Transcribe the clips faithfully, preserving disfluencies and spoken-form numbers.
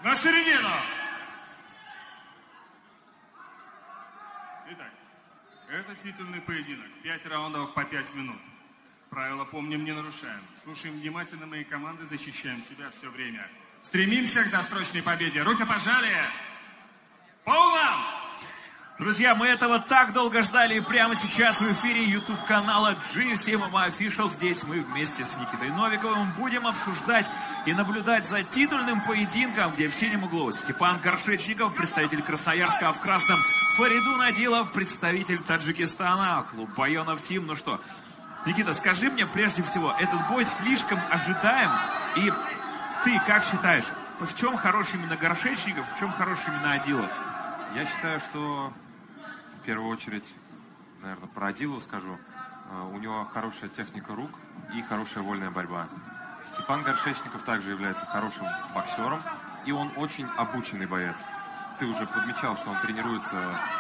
На середину! Итак, это титульный поединок. Пять раундов по пять минут. Правила помним, не нарушаем. Слушаем внимательно мои команды, защищаем себя все время. Стремимся к досрочной победе. Рукопожатие! Полном! Друзья, мы этого так долго ждали, и прямо сейчас в эфире YouTube-канала джи эф си эм эм а Official. Здесь мы вместе с Никитой Новиковым будем обсуждать и наблюдать за титульным поединком, где в синем углу Степан Горшечников, представитель Красноярска, а в красном Фаридун Адилов, представитель Таджикистана, клуб Байонов Тим. Ну что, Никита, скажи мне прежде всего, этот бой слишком ожидаем, и ты как считаешь, в чем хорош именно Горшечников, в чем хорош именно Адилов? Я считаю, что в первую очередь, наверное, про Адилова скажу. У него хорошая техника рук и хорошая вольная борьба. Степан Горшечников также является хорошим боксером, и он очень обученный боец. Ты уже подмечал, что он тренируется,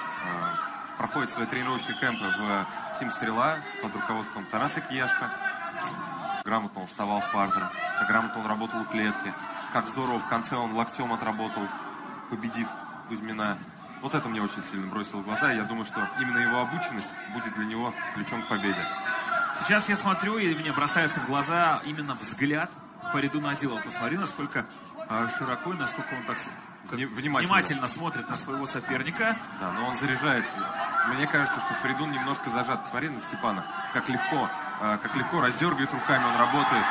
проходит свои тренировочные кемпы в Тим Стрела под руководством Тараса Кияшко. Грамотно он вставал в партер, как грамотно он работал у клетки, как здорово в конце он локтем отработал, победив Кузьмина. Вот это мне очень сильно бросило в глаза, и я думаю, что именно его обученность будет для него ключом к победе. Сейчас я смотрю, и мне бросается в глаза именно взгляд Фаридуна Адилова. Посмотри, насколько э, широко и насколько он так внимательно. внимательно смотрит на своего соперника. Да, но он заряжается. Мне кажется, что Фаридун немножко зажат. Смотри на Степана, как легко, э, как легко раздергивает руками, он работает.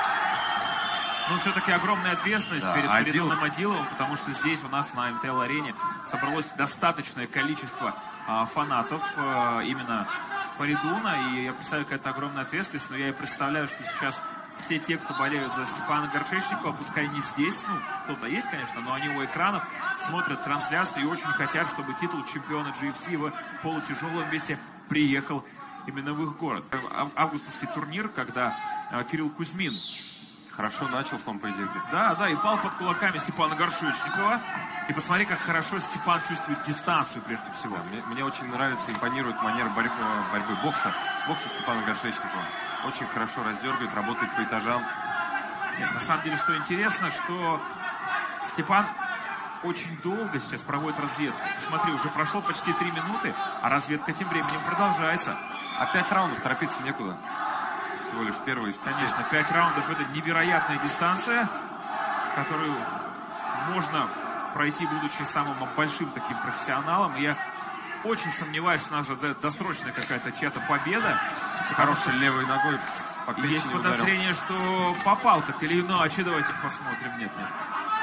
Но все-таки огромная ответственность да, перед Адилов... Фаридуном Адиловым, потому что здесь у нас на эм тэ эл-арене собралось достаточное количество а, фанатов а, именно Фаридуна, и я представляю, какая-то огромная ответственность, но я и представляю, что сейчас все те, кто болеют за Степана Горшечникова, пускай не здесь, ну, кто-то есть, конечно, но они у экранов смотрят трансляцию и очень хотят, чтобы титул чемпиона джи эф си в полутяжелом весе приехал именно в их город. Августовский турнир, когда а, Кирилл Кузьмин хорошо начал в том поединке. Да, да, и пал под кулаками Степана Горшечникова. И посмотри, как хорошо Степан чувствует дистанцию, прежде всего. Да, мне, мне очень нравится, импонирует манера борьбы, борьбы бокса. Бокса Степана Горшечникова. Очень хорошо раздергивает, работает по этажам. Нет, на самом деле, что интересно, что Степан очень долго сейчас проводит разведку. Посмотри, уже прошло почти три минуты, а разведка тем временем продолжается. А пять раундов торопиться некуда. Всего лишь первый из пяти. Конечно, пять раундов — это невероятная дистанция, которую можно пройти, будучи самым большим таким профессионалом. И я очень сомневаюсь, что у нас же досрочная какая-то чья-то победа. Хорошей левой ногой. Есть подозрение, что попал как или иначе. Давайте посмотрим. Нет, нет.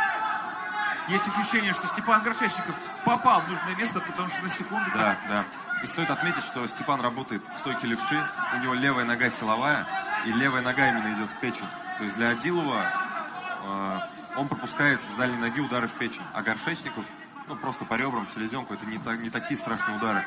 Есть ощущение, что Степан Горшечников попал в нужное место, потому что на секунду... Да, да. И стоит отметить, что Степан работает в стойке левши, у него левая нога силовая, и левая нога именно идет в печень. То есть для Адилова э, он пропускает с дальней ноги удары в печень, а Горшечников, ну, просто по ребрам, в селезенку, это не, не такие страшные удары.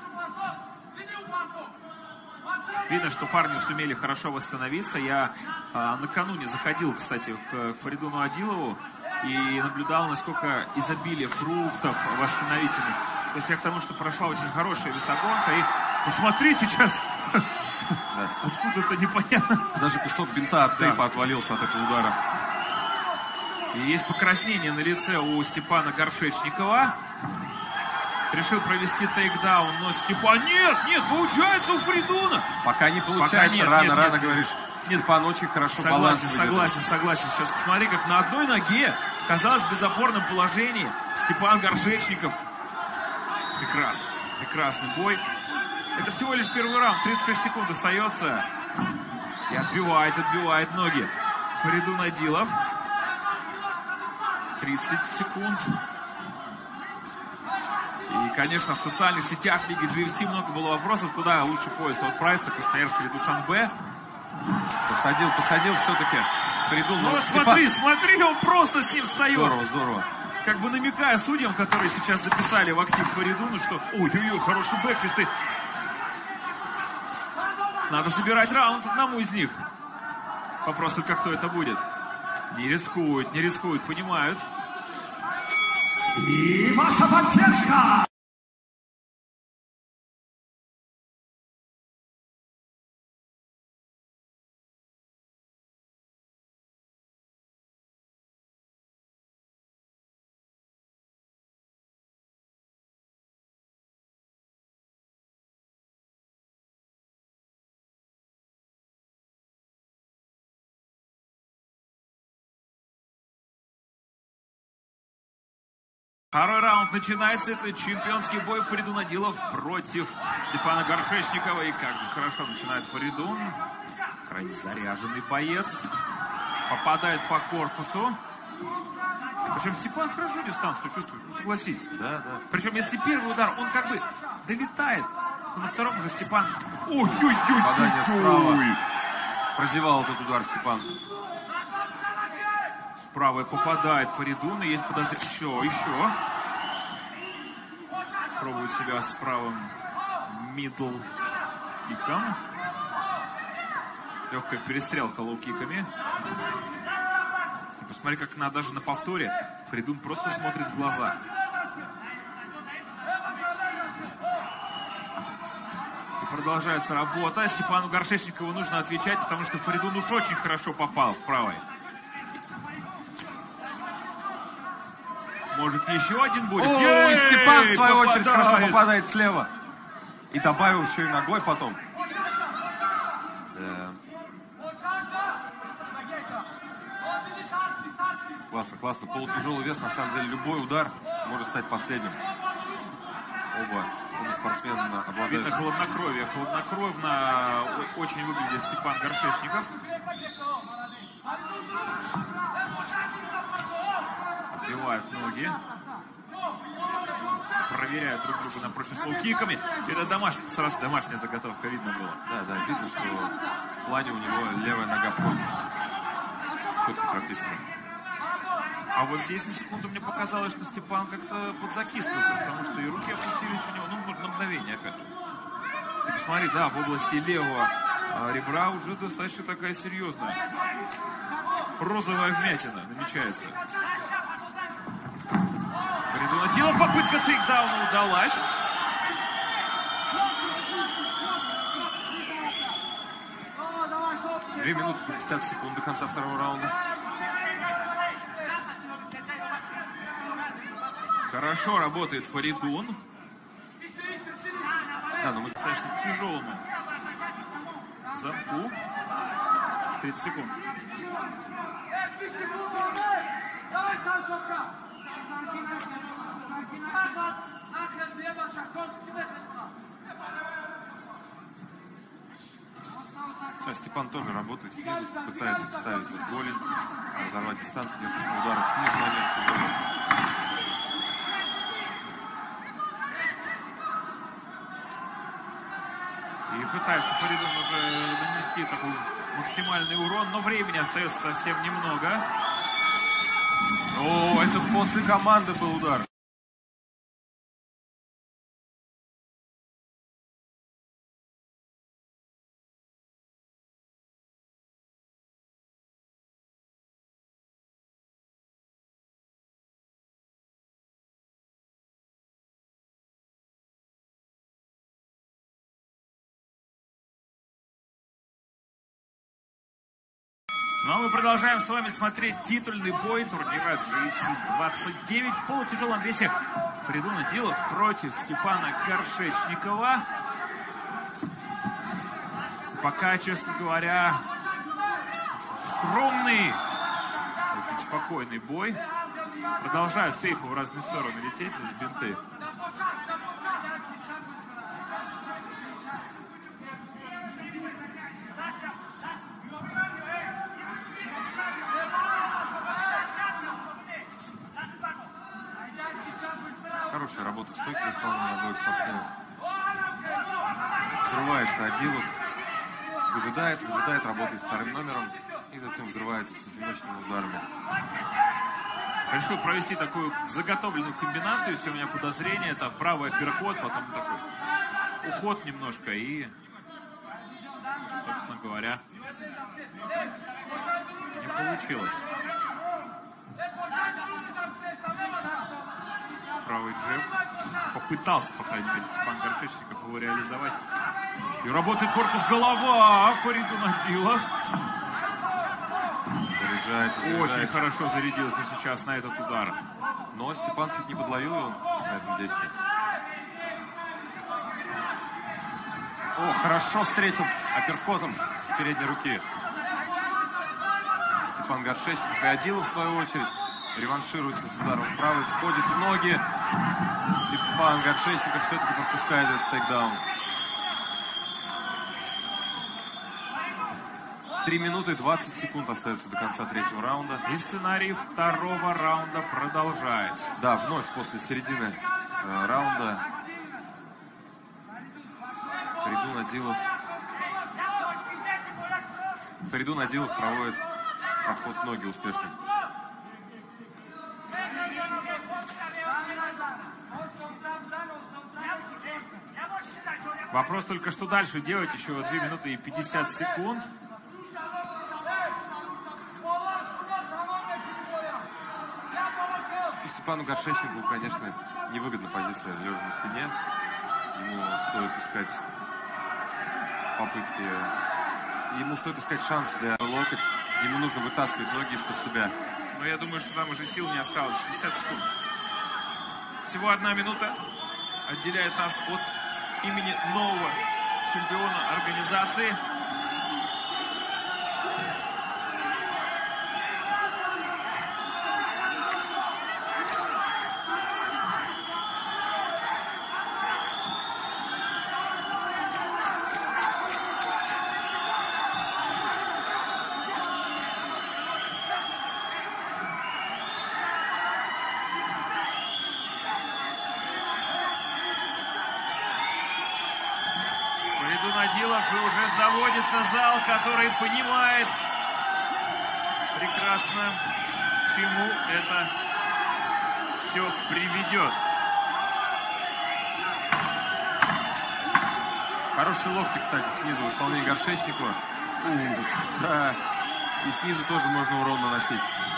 Видно, что парни сумели хорошо восстановиться. Я э, накануне заходил, кстати, к Фаридуну Адилову и наблюдал, насколько изобилие фруктов восстановительных. То есть я к тому, что прошла очень хорошая весогонка. И посмотри сейчас, да. Откуда-то непонятно. Даже кусок бинта от тейпа да. отвалился от этого удара. И есть покраснение на лице у Степана Горшечникова. Решил провести тейкдаун, но Степан... Нет, нет, получается у Фаридуна. Пока не получается, Пока нет, рано, нет, рано нет, говоришь. Нет. Степан очень хорошо согласен, баланс согласен, согласен. Сейчас посмотри, как на одной ноге, казалось, в безопорном положении Степан Горшечников. Прекрасно, прекрасный бой. Это всего лишь первый раунд, тридцать шесть секунд остается. И отбивает, отбивает ноги Фаридун Адилов. тридцать секунд. И, конечно, в социальных сетях Лиги джи эф си много было вопросов, куда лучше пояс отправиться, Красноярск или Душанбе. Посадил, посадил все-таки Фаридун. Ну, смотри, Степан... смотри, он просто с ним встает. Здорово, здорово. Как бы намекая судьям, которые сейчас записали в актив Фаридуну, что ой-ой-ой, хороший бэкфист. И... Надо забирать раунд одному из них. Вопрос только, кто это будет. Не рискуют, не рискуют, понимают. И ваша поддержка! Второй раунд начинается. Это чемпионский бой Фаридун Адилов против Степана Горшечникова. И как же хорошо начинает Фаридун. Крайне заряженный боец. Попадает по корпусу. Причем Степан хорошо дистанцию чувствует, ну, согласись. Да, да. Причем если первый удар, он как бы долетает, то на втором уже Степан... Ой-ой-ой! Попадание справа. Прозевал этот удар Степан. Справа попадает Фаридун, и есть подозрение. Еще, еще. Пробует себя с правым мидл киком. Легкая перестрелка лоу-киками. И посмотри, как на, даже на повторе Фаридун просто смотрит в глаза. И продолжается работа. Степану Горшечникову нужно отвечать, потому что Фаридун уж очень хорошо попал в правой. Может, еще один будет? О, Ей! Степан, в свою Попадает. очередь, хорошо попадает слева. И добавил еще и ногой потом. Да. Классно, классно. Полутяжелый вес, на самом деле, любой удар может стать последним. Оба, оба спортсмена обладают... Видно хладнокровие. Хладнокровно очень выглядит Степан Горшечников. Отбивают ноги. Проверяют друг друга на прочность лоу-киками. Это домашняя, сразу домашняя заготовка, видно было. Да, да, видно, что в плане у него левая нога входит. Четко прописано. А вот здесь на секунду мне показалось, что Степан как-то подзакислился, потому что и руки опустились у него, ну, на мгновение опять. Ты посмотри, да, в области левого а, ребра уже достаточно такая серьезная розовая вмятина намечается. Фаридун Адилов, попытка тейкдауна удалась. Две минуты пятьдесят секунд до конца второго раунда. Хорошо работает Фаридун. Да, но мы... Достаточно тяжелому замку. тридцать секунд. Да, Степан тоже работает снизу, пытается вставить вот голень, разорвать дистанцию, несколько ударов снизу на несколько голень. И пытается Фаридун уже нанести такой максимальный урон, но времени остается совсем немного. О, это после команды был удар. Ну а мы продолжаем с вами смотреть титульный бой турнира джи эф си двадцать девять в полутяжелом весе. Фаридун Адилов против Степана Горшечникова. Пока, честно говоря, скромный, очень спокойный бой. Продолжают тейпы в разные стороны лететь, бинты. Хорошая работа в стойке исполнения обоих спортсменов. Взрывается Адилов, выжидает, выжидает, работает вторым номером и затем взрывается с одиночными ударами. Решил провести такую заготовленную комбинацию, если у меня подозрение, это правый апперкот, потом такой уход немножко и, собственно говоря, не получилось. Правый джеб. Попытался, по крайней мере, Степан Горшечников его реализовать. И работает корпус голова Фаридун Адилов. Заряжается, заряжается. Очень хорошо зарядился сейчас на этот удар. Но Степан чуть не подловил его на этом действии. О, хорошо встретил апперкотом с передней руки. Степан Горшечников и Адилов, в свою очередь, реваншируется с ударом справа, входит в ноги. Степан Горшечников все-таки пропускает этот тейкдаун. три минуты двадцать секунд остается до конца третьего раунда. И сценарий второго раунда продолжается. Да, вновь после середины э, раунда Фаридун Адилов Фаридун Адилов проводит подход с ноги успешно. Вопрос только, что дальше делать. Еще две минуты и пятьдесят секунд. И Степану Горшечникову, конечно, невыгодна позиция лежа на спине. Ему стоит искать попытки, ему стоит искать шанс для локоть. Ему нужно вытаскивать ноги из-под себя. Но я думаю, что там уже сил не осталось. шестьдесят секунд. Всего одна минута отделяет нас от имени нового чемпиона организации. Фаридун Адилов, и уже заводится зал, который понимает прекрасно, к чему это все приведет. Хорошие локти, кстати, снизу в исполнении Горшечникова. Да, и снизу тоже можно урон наносить.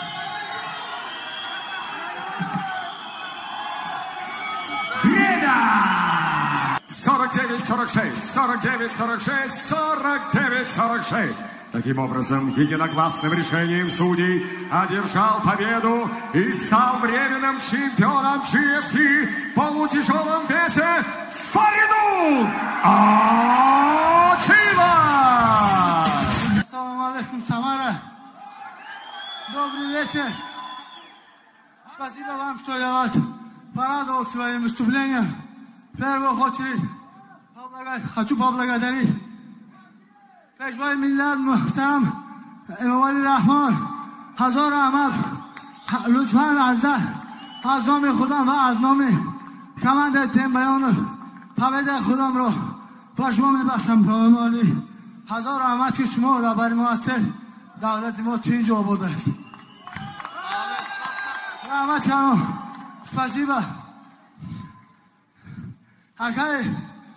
сорок девять сорок шесть, сорок девять сорок шесть, сорок девять сорок шесть. Таким образом, единогласным решением судей одержал победу и стал временным чемпионом джи эф си в полутяжелом весе Фаридун Адилов. Ассаламу алейкум, Самара. Добрый вечер. Спасибо вам, что я вас порадовал своим выступлением. В первую очередь хочу поблагодарить Пешвай Миллат Мухтарам Эмомали Рахман Хазар Ахмад Лутфан Азза аз номи худам ва аз номи командаи Тембаёнов победаи худамро ба шумо мебахшам. Эмомали Хазар Ахмад ки шумо раҳбари мо ҳастед, давлати мо ту ин ҷо обод аст. Раҳмат кардам. Спасибо. Акай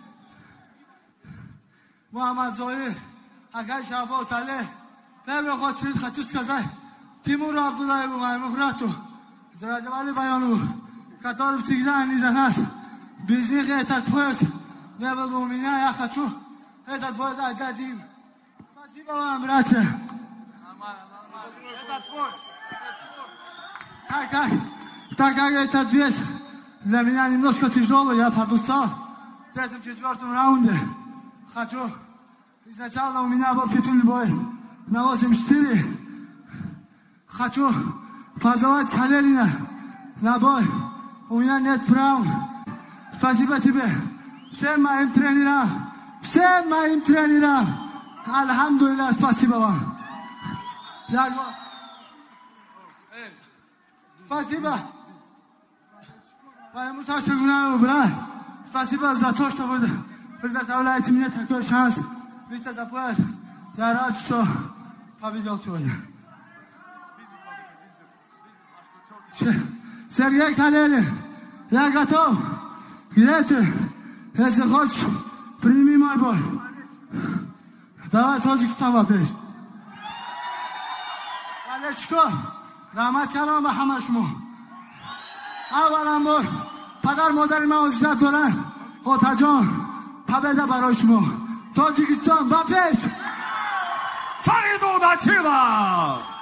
Мухаммадзои, Акай Шабот Але, первую очередь хочу сказать Тимуру Абдуллаеву, моему брату, Раджавали Баянову, который всегда не за нас. Без них этот поезд не был бы у меня. Я хочу этот поезд отдать им. Спасибо вам, братья. Это твой. Так как, так как этот вес для меня немножко тяжелый, я подустал в третьем-четвертом раунде. Хочу. Изначально у меня был титульный бой на восемьдесят четыре. Хочу позвать Калелина на бой. У меня нет прав. Спасибо тебе. Всем моим тренерам. Всем моим тренерам. Альхамдулилля, спасибо вам. Я... Спасибо. Моему Сашигунаеву, брат. Спасибо за то, что вы предоставляете мне такой шанс. Вице за пояс. Я рад, что победил сегодня. Сергей Калелин, я готов. Где ты? Если хочешь, прими мой бой. Давай Тоджикистан опять. Калечко, рахмат кардам ба ҳама шумо. Авваланбор падар модари ман озият доранд. Отаҷон, победа барои шумо. Тоҷикистон ба пеш. Фаридун Адилов.